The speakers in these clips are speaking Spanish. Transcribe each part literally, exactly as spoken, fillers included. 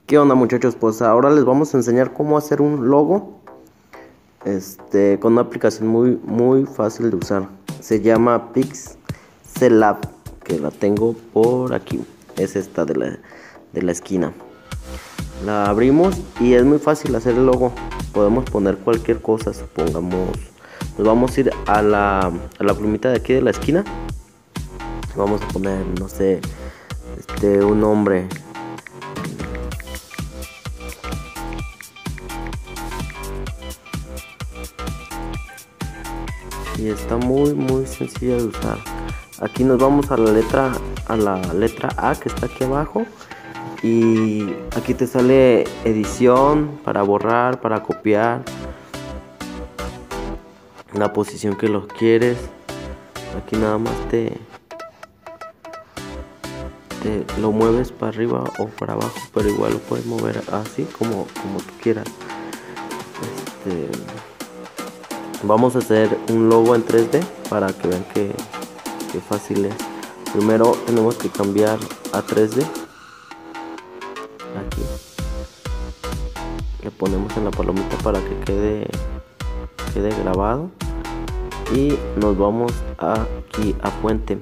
¿Qué onda, muchachos? Pues ahora les vamos a enseñar cómo hacer un logo este, con una aplicación muy, muy fácil de usar. Se llama Pixellab, que la tengo por aquí. Es esta de la, de la esquina. La abrimos y es muy fácil hacer el logo. Podemos poner cualquier cosa, supongamos. Nos vamos a ir a la, a la plumita de aquí de la esquina. Vamos a poner, no sé, este, un nombre. Y está muy muy sencilla de usar. Aquí nos vamos a la letra a la letra A, que está aquí abajo, y aquí te sale edición para borrar, para copiar la posición que los quieres. Aquí nada más te, te lo mueves para arriba o para abajo, pero igual lo puedes mover así como, como tú quieras. Este, vamos a hacer un logo en tres D para que vean que, que fácil es. Primero tenemos que cambiar a tres D. Aquí le ponemos en la palomita para que quede, quede grabado. Y nos vamos aquí a fuente.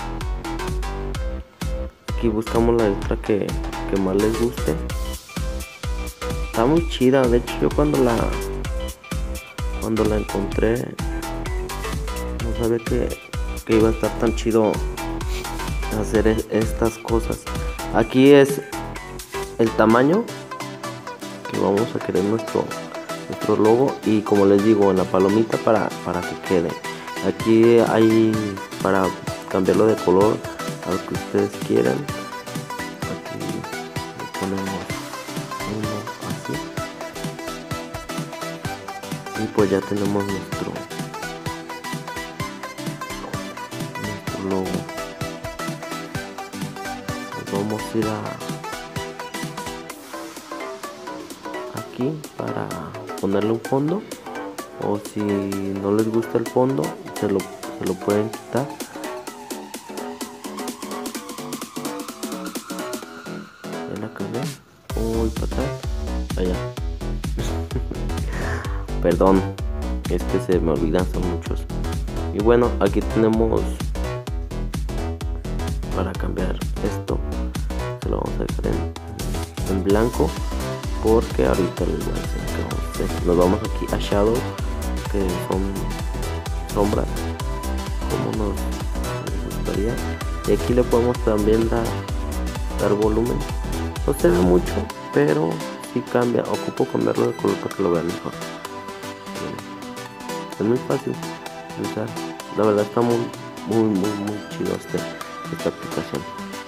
Aquí buscamos la letra que, que más les guste. Está muy chida, de hecho yo cuando la Cuando la encontré no sabía que, que iba a estar tan chido hacer es, estas cosas. Aquí es el tamaño que vamos a querer nuestro, nuestro logo, y como les digo, en la palomita para, para que quede. Aquí hay para cambiarlo de color a lo que ustedes quieran. Aquí le ponemos uno así. Y pues ya tenemos nuestro, nuestro logo. Nos vamos a ir a aquí para ponerle un fondo, o si no les gusta el fondo se lo, se lo pueden quitar. Ya la cambié. Uy, para atrás. Allá. Perdón, es que se me olvidan, son muchos. Y bueno, aquí tenemos para cambiar esto. Se lo vamos a dejar en, en blanco, porque ahorita les voy a enseñar qué vamos a hacer. Nos vamos aquí a Shadow, que son sombras, como nos, nos gustaría. Y aquí le podemos también dar, dar volumen. No se ve mucho, pero sí cambia. Ocupo cambiarlo de color para que lo vean mejor. Es muy fácil de usar. La verdad está muy muy muy muy chido este, esta aplicación.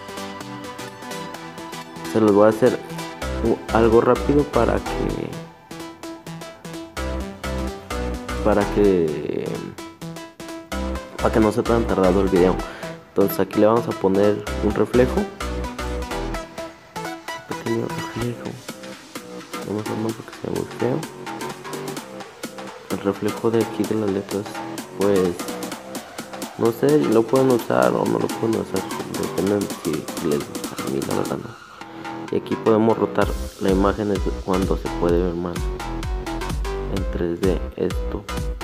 Se los voy a hacer algo rápido para que para que para que no sea tan tardado el video. Entonces aquí le vamos a poner un reflejo, un pequeño reflejo. Vamos a armar porque sea muy feo. El reflejo de aquí de las letras, pues no sé, lo pueden usar o no lo pueden usar, depende de si les gusta. A mí la verdad no. Y aquí podemos rotar la imagen cuando se puede ver más en tres D esto.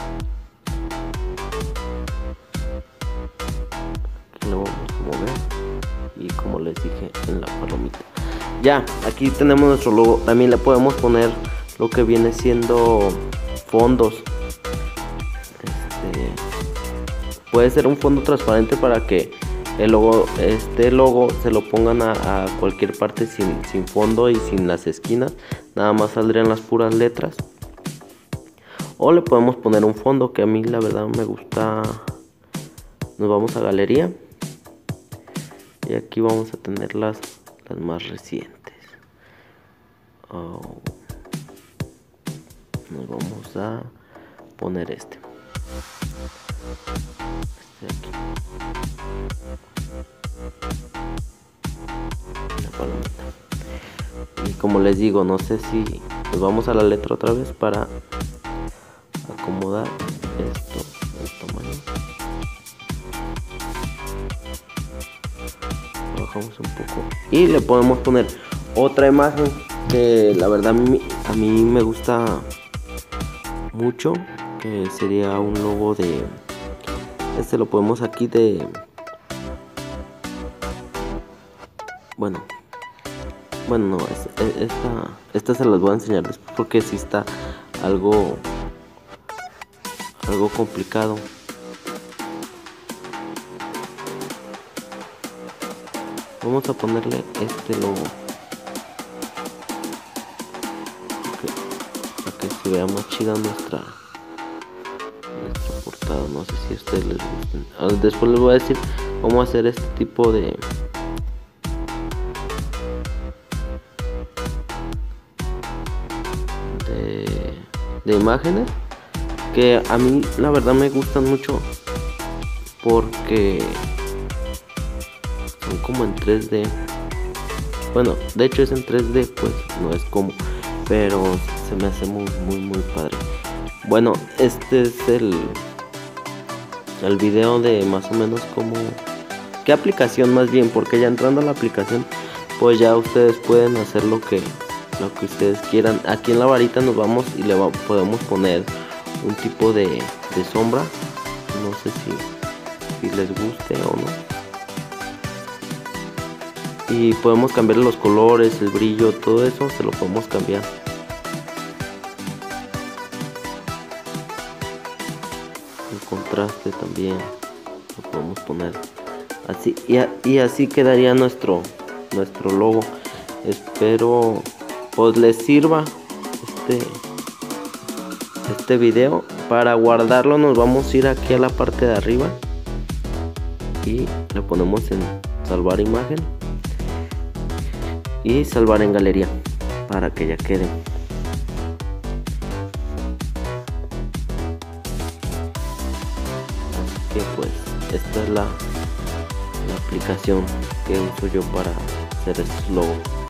Aquí lo vamos a mover, y como les dije, en la palomita. Ya, aquí tenemos nuestro logo. También le podemos poner lo que viene siendo fondos. Este, puede ser un fondo transparente para que el logo, este logo se lo pongan a, a cualquier parte sin, sin fondo y sin las esquinas, nada más saldrían las puras letras. O le podemos poner un fondo, que a mí la verdad me gusta. Nos vamos a galería y aquí vamos a tener las, las más recientes. Oh. Nos vamos a poner este, este aquí, la palomita. Y como les digo, no sé si nos vamos a la letra otra vez para acomodar esto, el tamaño. Lo bajamos un poco y le podemos poner otra imagen que la verdad a mí, a mí me gusta mucho, que sería un logo de, este lo podemos aquí de, bueno, bueno no, es, es, esta, esta se las voy a enseñar después porque sí está algo, algo complicado. Vamos a ponerle este logo para que se vea más chida nuestra nuestra portada. No sé si a ustedes les gusten. Después les voy a decir cómo hacer este tipo de de, de imágenes, que a mí la verdad me gustan mucho porque son como en tres D. Bueno, de hecho es en tres D, pues no es como, pero se me hace muy muy muy padre. Bueno, este es el el video de más o menos como qué aplicación, más bien, porque ya entrando a la aplicación pues ya ustedes pueden hacer lo que lo que ustedes quieran. Aquí en la varita nos vamos y le va, podemos poner un tipo de, de sombra, no sé si, si les guste o no. Y podemos cambiar los colores, el brillo, todo eso se lo podemos cambiar. El contraste también lo podemos poner así, y, a, y así quedaría nuestro nuestro logo. Espero pues les sirva este este video. Para guardarlo nos vamos a ir aquí a la parte de arriba y le ponemos en salvar imagen y salvar en galería para que ya quede. Así que pues esta es la, la aplicación que uso yo para hacer estos logos.